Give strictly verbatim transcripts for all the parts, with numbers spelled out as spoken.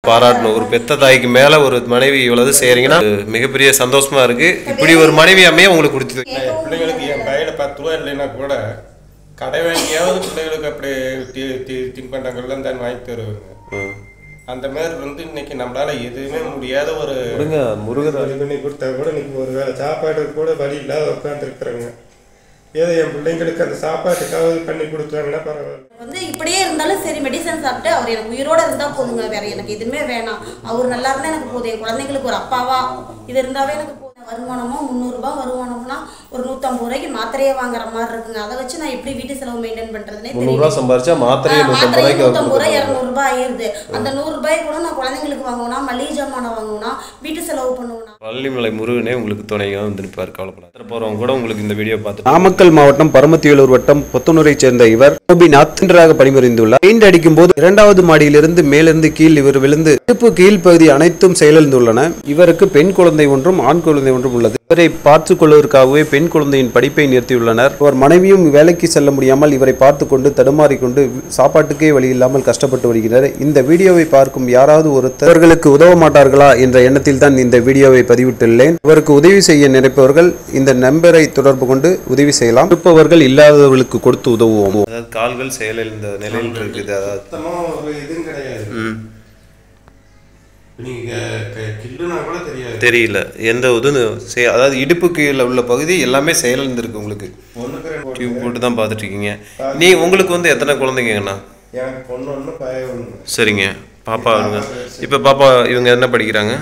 பாராட்டணும். ஒரு பெத்த தாய்க்கு மேல ஒரு மனைவி இவ்வளவு செய்யறீங்கன்னா மிகப்பெரிய சந்தோஷமா இருக்கு. இப்படி ஒரு மனைவி அமைய உங்களுக்கு கொடுத்தது. பிள்ளைங்களுக்கு என் கையில பத்து ரூபா இல்லைன்னா கூட கடை வாங்கியாவது பிள்ளைகளுக்கு அப்படி தின்பண்டங்கள்லாம் தான் வாங்கி தருவாங்க. அந்த மாதிரி வந்து இன்னைக்கு நம்மளால எதுவுமே முடியாத ஒரு முருகர் பண்ணி கொடுத்தா கூட இன்னைக்கு ஒரு வேளை சாப்பாடு கூட வழி இல்லாத உட்காந்து இருக்கிறாங்க. ஏதோ என் பிள்ளைங்களுக்கு அந்த சாப்பாட்டுக்காவது பண்ணி கொடுத்தாங்கன்னா பரவாயில்ல. வந்து இப்படியே இருந்தாலும் சரி, மெடிசன் சாப்பிட்டு அவர் எனக்கு உயிரோட இருந்தா போதுங்க, வேற எனக்கு எதுவுமே வேணாம், அவர் நல்லா இருந்தா எனக்கு போதும், என் குழந்தைங்களுக்கு ஒரு அப்பாவா இது இருந்தாவே எனக்கு போதும். வருமானமோ முந்நூறுரூபா வருமானம்னா ஒரு நூற்றம்பது ரூபாய்க்கு மாத்திரையே வாங்குற மாதிரி இருக்குங்க. அதை வச்சு நான் எப்படி வீட்டு செலவு மெயின்டைன் பண்றதுனே தெரியல. சம்பாரிச்சா மாத்திரையே நூற்றம்பது ரூபாய் இரநூறுபா ஆயிருது. அந்த நூறு ரூபாய் கூட நான் குழந்தைங்களுக்கு வாங்குவேனா, மளிகை ஜாமான் வாங்குவேனா, வீட்டு செலவு பண்ணுவேனா. வள்ளிமலை முருகனே உங்களுக்கு துணையாக வந்துருப்பார், கவலைப்படாத. போறவங்க கூட உங்களுக்கு இந்த வீடியோ பார்த்து. நாமக்கல் மாவட்டம் பரமத்திவேலூர் வட்டம் பொத்தனூரை சேர்ந்த இவர் கோபிநாத் என்றாக பணிபுரிந்துள்ளார். பெயிண்ட் அடிக்கும் போது இரண்டாவது மாடியிலிருந்து மேலிருந்து கீழ் இவர் விழுந்து இடுப்பு கீழ் பகுதி அனைத்தும் செயலிழந்துள்ளன. இவருக்கு பெண் குழந்தை ஒன்றும் ஆண் குழந்தை ஒன்றும் உள்ளது. இவரை பார்த்துக் கொள்வதற்காகவே பெண் குழந்தையின் படிப்பை நிறுத்தியுள்ளனர். அவர் மனைவியும் வேலைக்கு செல்ல முடியாமல் இவரை பார்த்து கொண்டு தடுமாறிக்கொண்டு சாப்பாட்டுக்கே வழி இல்லாமல் கஷ்டப்பட்டு வருகிறார். இந்த வீடியோவை பார்க்கும் யாராவது ஒருத்தர்களுக்கு உதவ மாட்டார்களா என்ற எண்ணத்தில் தான் இந்த வீடியோவை பதிவிட்டுள்ளேன். இவருக்கு உதவி செய்ய நினைப்பவர்கள் இந்த நம்பரை தொடர்பு கொண்டு உதவி செய்யலாம். இருப்பவர்கள் இல்லாதவர்களுக்கு கொடுத்து உதவுவோம். அதாவது கால்கள் செயலிழந்த நிலையில் இருக்குது. அதாவது இதுவும் கிடையாது, தெரியல எந்த இதுன்னு. அதாவது இடுப்பு கீழே உள்ள பகுதி எல்லாமே செயலிழந்திருக்கு. உங்களுக்கு டியூப் போட்டு தான் பார்த்துட்டு இருக்கீங்க. நீ உங்களுக்கு வந்து எத்தனை குழந்தைங்கண்ணா? சரிங்க. பாப்பா வருங்க. இப்போ பாப்பா இவங்க என்ன படிக்கிறாங்க?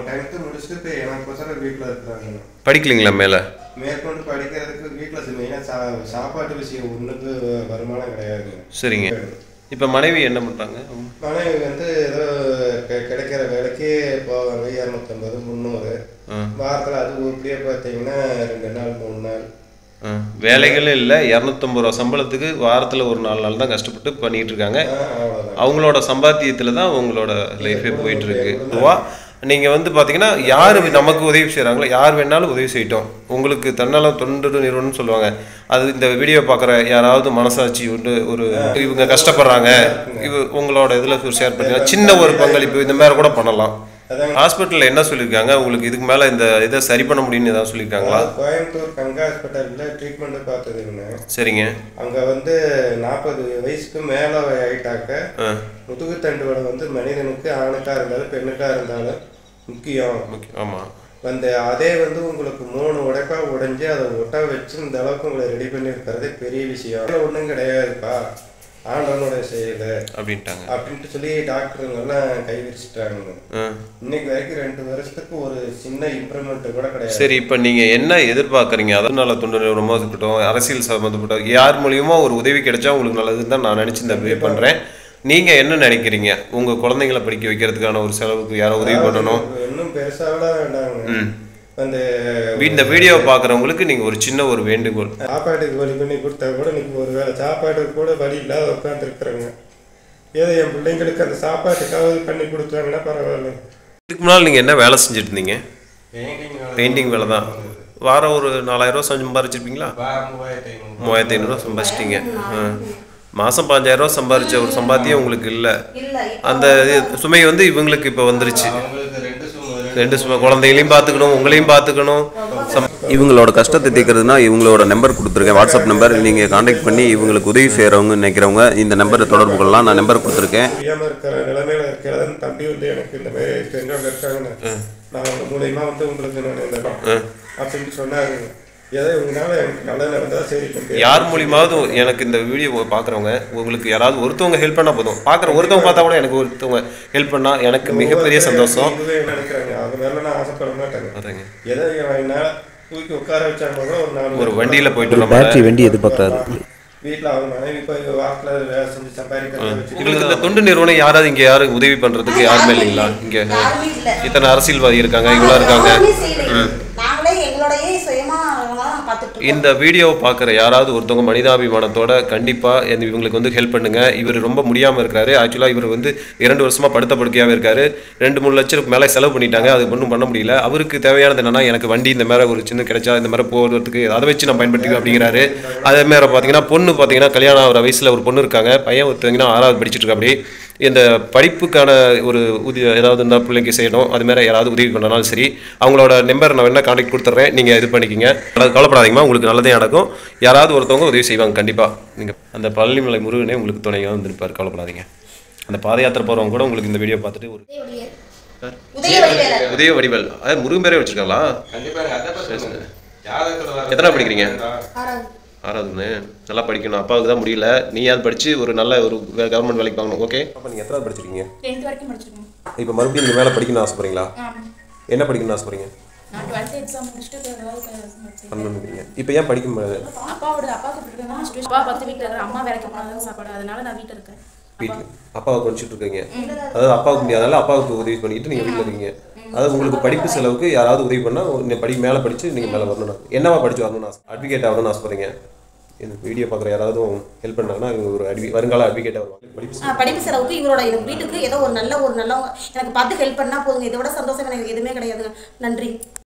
படிக்கலீங்களா? மேலே மேற்கொண்டு படிக்கிறதுக்கு வீட்டில் சாப்பாட்டு விஷயம் ஒன்றுக்கு வருமானம் கிடையாது. சரிங்க. இப்போ மனைவி என்ன பண்ணுறாங்க? மனைவி வந்து ஏதோ கிடைக்கிற வேலைக்கு போவாங்க. இரநூத்தம்பது முந்நூறு வாரத்தில். அது இப்படியே பார்த்தீங்கன்னா ரெண்டு நாள் மூணு நாள் வேலைகளே இல்லை. இரநூத்தம்பது ரூபா சம்பளத்துக்கு வாரத்தில் ஒரு நாலு நாள் தான் கஷ்டப்பட்டு பண்ணிட்டு இருக்காங்க. அவங்களோட சம்பாத்தியத்தில் தான் அவங்களோட லைஃபே போயிட்டு இருக்கு. நீங்கள் வந்து பார்த்தீங்கன்னா யார் நமக்கு உதவி செய்கிறாங்களோ யார் வேணாலும் உதவி செய்யட்டும். உங்களுக்கு தன்னாலும் தொண்டு நிறுவனம்னு சொல்லுவாங்க. அது இந்த வீடியோ பார்க்குற யாராவது மனசாட்சி உண்டு, ஒரு இவங்க கஷ்டப்படுறாங்க, இவ உங்களோட இதில் ஷேர் பண்ணிங்கன்னா சின்ன ஒரு பங்களிப்பு இந்த மாதிரி கூட பண்ணலாம். ஹாஸ்பிட்டலில் என்ன சொல்லியிருக்காங்க உங்களுக்கு? இதுக்கு மேலே இந்த இதை சரி பண்ண முடியும்னு ஏதாவது சொல்லியிருக்காங்களா? கோயம்புத்தூர் கங்கா ஹாஸ்பிட்டலில் ட்ரீட்மெண்ட் பார்த்ததுன்னு. சரிங்க. அங்கே வந்து நாற்பது வயசுக்கு மேலே ஆகிட்டாக்க முதுகுத்தண்டுவடை வந்து மனிதனுக்கு ஆணுக்காக இருந்தாலும் பெண்ணுக்காக இருந்தாலும் முக்கியம். ஆமாம். வந்து அதே வந்து உங்களுக்கு மூணு உடைப்பா உடைஞ்சு அதை ஒட்ட வச்சு இந்த அளவுக்கு உங்களை ரெடி பண்ணியிருக்கிறது பெரிய விஷயம். ஒன்றும் கிடையாதுப்பா, ஆண்டவனுடைய செயல் அப்படின்ட்டாங்க அப்படின்ட்டு சொல்லி டாக்டருங்கெல்லாம் கை விரிச்சிட்டாங்க. இன்னைக்கு வரைக்கும் ரெண்டு வருஷத்துக்கு ஒரு சின்ன இம்ப்ரூவ்மெண்ட் கூட கிடையாது. சரி, இப்போ நீங்கள் என்ன எதிர்பார்க்குறீங்க? அதனால தொண்டு நிறுவனமாக இருக்கட்டும், அரசியல் சம்மந்தப்பட்ட யார் மூலியமா ஒரு உதவி கிடைச்சா உங்களுக்கு நல்லதுன்னு தான் நான் நினச்சி இந்த வே பண்ணுறேன். நீங்கள் என்ன நினைக்கிறீங்க? உங்கள் குழந்தைங்களை படிக்க வைக்கிறதுக்கான ஒரு செலவுக்கு யாரோ உதவி பண்ணணும். இன்னும் பெருசாகலாம் வேண்டாங்க. அந்த இந்த வீடியோ பார்க்குறவங்களுக்கு நீங்கள் ஒரு சின்ன ஒரு வேண்டுகோள், சாப்பாட்டுக்கு வழி பண்ணி கொடுத்தா கூட இன்னைக்கு ஒரு வேளை சாப்பாட்டுக்கு கூட வழி இல்லாத உட்காந்துருக்குறாங்க. ஏதோ என் பிள்ளைங்களுக்கு அந்த சாப்பாட்டுக்காவது பண்ணி கொடுத்தாங்கன்னா பரவாயில்ல. இதுக்கு முன்னால் நீங்கள் என்ன வேலை செஞ்சுட்டு இருந்தீங்க? பெயிண்டிங் வேலை தான். வாரம் ஒரு நாலாயிரம் ரூபா சம்பாரிச்சிருப்பீங்களா? மூவாயிரத்தி ஐநூறுரூவா சம்பாதிச்சிட்டிங்க. மாதம் பாஞ்சாயிரம் ரூபா சம்பாதிச்ச ஒரு சம்பாத்தியம் உங்களுக்கு இல்லை. அந்த சுமை வந்து இவங்களுக்கு இப்போ வந்துருச்சு. ரெண்டு சுமை, குழந்தைகளையும் பார்த்துக்கணும், உங்களையும் பார்த்துக்கணும். இவங்களோட கஷ்டத்தை தீர்க்கிறதுனா இவங்களோட நம்பர் கொடுத்துருக்கேன், வாட்ஸ்அப் நம்பர். நீங்கள் கான்டாக்ட் பண்ணி இவங்களுக்கு உதவி செய்கிறவங்க நினைக்கிறவங்க இந்த நம்பரை தொடர்பு கொள்ளலாம். நான் நம்பர் கொடுத்துருக்கேன். தெரியாமல் இருக்கிற நிலைமையில இருக்கிறதுன்னு தம்பி வந்து எனக்கு இந்த மாதிரி தெரிஞ்சவங்க இருக்காங்கன்னு நான் அவங்க மூலயமா வந்து உங்களுக்கு நான் இந்த அப்படின்னு சொன்னாரு. ஏதோ இவங்களால எனக்கு நல்ல நடந்தால் சரி. யார் மூலியமாவது எனக்கு இந்த வீடியோ பார்க்குறவங்க உங்களுக்கு யாராவது ஒருத்தவங்க ஹெல்ப் பண்ணால் போதும். பார்க்குற ஒருத்தவங்க பார்த்தா கூட எனக்கு ஒருத்தவங்க ஹெல்ப் பண்ணால் எனக்கு மிகப்பெரிய சந்தோஷம். நினைக்கிறாங்க அது மேலே நான் ஆசைப்பட மாட்டேங்க. ஏதோ என்னால் தூக்கி உட்கார வச்சாங்க கூட ஒரு நாள் ஒரு வண்டியில் போயிட்டு பேட்டரி வண்டி எதிர்பார்க்குறாரு. வீட்டில் அவங்க மனைவி போய் வாரத்தில் வேலை செஞ்சு சம்பாதிக்கிறது. இவங்களுக்கு இந்த தொண்டு நிறுவனம் யாராவது இங்கே யாரும் உதவி பண்ணுறதுக்கு யாருமே இல்லைங்களா? இங்கே இத்தனை அரசியல்வாதி இருக்காங்க, இவ்வளோ இருக்காங்க. இந்த வீடியோவை பார்க்குற யாராவது ஒருத்தவங்க மனிதாபிமானத்தோட கண்டிப்பாக இவங்களுக்கு வந்து ஹெல்ப் பண்ணுங்கள். இவர் ரொம்ப முடியாமல் இருக்காரு. ஆக்சுவலாக இவர் வந்து இரண்டு வருஷமாக படுத்த படுக்கையாகவே இருக்காரு. ரெண்டு மூணு லட்சத்துக்கு மேலே செலவு பண்ணிட்டாங்க. அது ஒன்றும் பண்ண முடியல. அவருக்கு தேவையானது என்னன்னா, எனக்கு வண்டி இந்த மாதிரி ஒரு சின்ன கிடைச்சா இந்த மாதிரி போகிறதுக்கு அதை வச்சு நான் பயன்படுத்திக்குவேன் அப்படிங்கிறாரு. அதே மாதிரி பார்த்தீங்கன்னா பொண்ணு பார்த்தீங்கன்னா கல்யாணம் ஆகிற வயசில் ஒரு பொண்ணு இருக்காங்க. பையன் ஒருத்தவங்கன்னா ஆறாவது படிச்சுட்டு இருக்கா. அப்படி இந்த படிப்புக்கான ஒரு உதவி ஏதாவது இருந்தால் பிள்ளைக்கு செய்யணும், அது மாதிரி யாராவது உதவி பண்ணனாலும் சரி, அவங்களோட நம்பர் நான் வேணா கான்டாக்ட் கொடுத்துட்றேன், நீங்கள் இது பண்ணிக்கிங்க. கவலைப்படாதீங்கம்மா, உங்களுக்கு நல்லதே நடக்கும். யாராவது ஒருத்தவங்க உதவி செய்வாங்க கண்டிப்பாக. நீங்கள் அந்த பழனிமலை முருகனே உங்களுக்கு துணையாக வந்துருப்பார், கவலைப்படாதீங்க. அந்த பாத யாத்திரை போகிறவங்க கூட உங்களுக்கு இந்த வீடியோ பார்த்துட்டு ஒரு உதய வடிவேல் அதாவது முருகன் பேரே வச்சுருக்காங்களா? எத்தனை படிக்கிறீங்க? ஆறாவதுன்னு. நல்லா படிக்கணும். அப்பாவுக்கு தான் முடியல, நீ யாவது படித்து ஒரு நல்ல ஒரு கவர்மெண்ட் வேலைக்கு வாங்கணும். ஓகே. அப்போ நீங்கள் எத்தனாவது படிச்சிருக்கீங்க? டென்த் வரைக்கும் படிச்சிருக்கேன். இப்போ மறுபடியும் நீங்கள் மேலே படிக்கணும்னு ஆசைப்படுறீங்களா? என்ன படிக்கணும்னு ஆசைப்படுறீங்க? நான் டுவெல்த் எக்ஸாம் முடிச்சுட்டு பண்ணணுங்கிறீங்க. இப்போ ஏன் படிக்க முடியாது? அப்பாவோட அப்பாவுக்கு பிடிக்கும். அப்பா பத்து வீட்டில் இருக்கிற அம்மா வேலைக்கு போனாதான் சாப்பாடு, அதனால நான் வீட்டில் இருக்கேன். வீட்டில் அப்பாவுக்கு படிச்சுட்டு இருக்கீங்க. அதாவது அப்பாவுக்கு முடியாதனால அப்பாவுக்கு உதவி பண்ணிட்டு நீங்கள் வீட்டில் இருக்கீங்க. அதாவது உங்களுக்கு படிப்பு செலவுக்கு யாராவது உதவி பண்ணால் படி மேலே படித்து நீங்கள் மேலே வரணும். என்னவா படித்து வரணும்னு ஆசை? அட்வொகேட் ஆகணும்னு ஆசைப்படுறீங்க. இந்த வீடியோ பார்க்குற யாராவது ஹெல்ப் பண்ணாங்கன்னா இவங்க ஒரு அட்வி வருங்கால அட்வொகேட்டாக வருவாங்க. படிப்பு படிப்பு செலவுக்கு இவரோட எனக்கு வீட்டுக்கு ஏதோ ஒரு நல்ல ஒரு நல்லவங்க எனக்கு பார்த்து ஹெல்ப் பண்ணால் போதுங்க. இதோட சந்தோஷம் எனக்கு எதுவுமே கிடையாதுங்க. நன்றி.